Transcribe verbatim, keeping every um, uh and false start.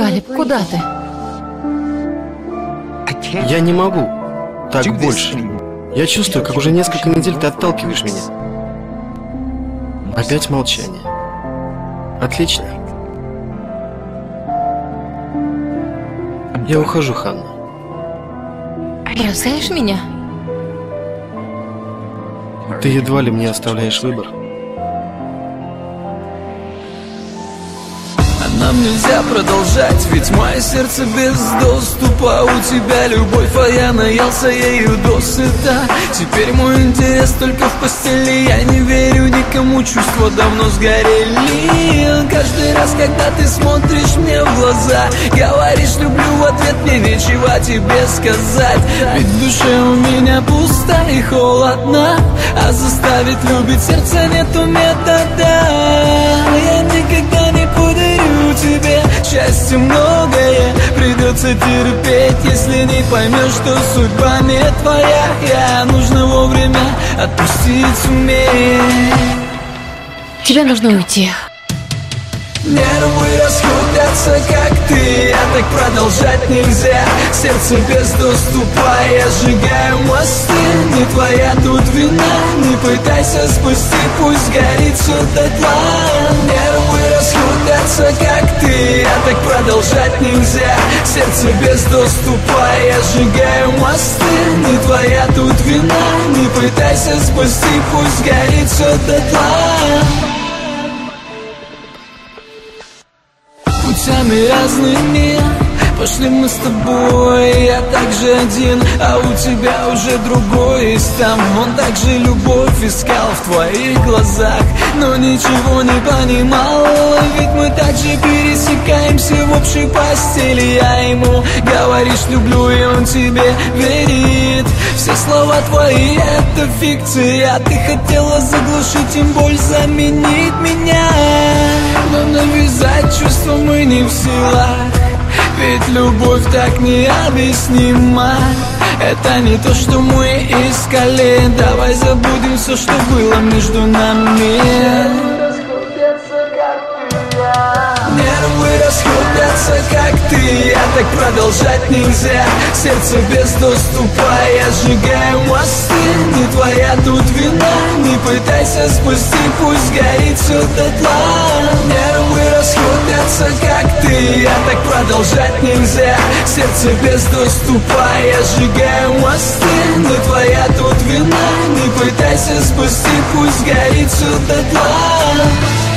Калеб, куда ты? Я не могу. Так больше. Я чувствую, как уже несколько недель ты отталкиваешь меня. Опять молчание. Отлично. Я ухожу, Ханна. Бросаешь меня? Ты едва ли мне оставляешь выбор. Нам нельзя продолжать, ведь мое сердце без доступа. У тебя любовь, а я наелся ею досыта. Теперь мой интерес только в постели. Я не верю никому, чувства давно сгорели. Каждый раз, когда ты смотришь мне в глаза, говоришь люблю, в ответ мне нечего тебе сказать. Ведь в душе у меня пусто и холодно, а заставить любить сердце нету метода. Я никогда не подарю тебе счастье многое. Придется терпеть, если не поймешь, что судьба не твоя. Я нужно вовремя отпустить суметь. Тебе нужно уйти. Нервы расходятся, как ты, а так продолжать нельзя. Сердце без доступа, я сжигаю мосты. Не твоя тут вина, не пытайся спасти, пусть горит все дотла. Нервы расходятся, как ты, а так продолжать нельзя. Сердце без доступа, я сжигаю мосты. Не твоя тут вина, не пытайся спасти, пусть горит все дотла. Путями разными пошли мы с тобой, я также один, а у тебя уже другой есть там. Он также любовь искал в твоих глазах, но ничего не понимал, ведь мы также пересекаемся в общей постели. Я ему говоришь люблю, и он тебе верит. Все слова твои это фикция, ты хотела заглушить им боль, заменить меня. Но навязать чувства мы не в силах, ведь любовь так необъяснима. Это не то, что мы искали. Давай забудем все, что было между нами. Нервы расходятся, как ты, а так продолжать нельзя. Сердце без доступа, я сжигаю мосты. Не твоя тут вина, не пытайся спасти, пусть горит все дотла. Нервы расходятся, как ты, а так продолжать нельзя. Сердце без доступа, я сжигаю мосты. Не твоя тут вина, не пытайся спасти, пусть горит все дотла.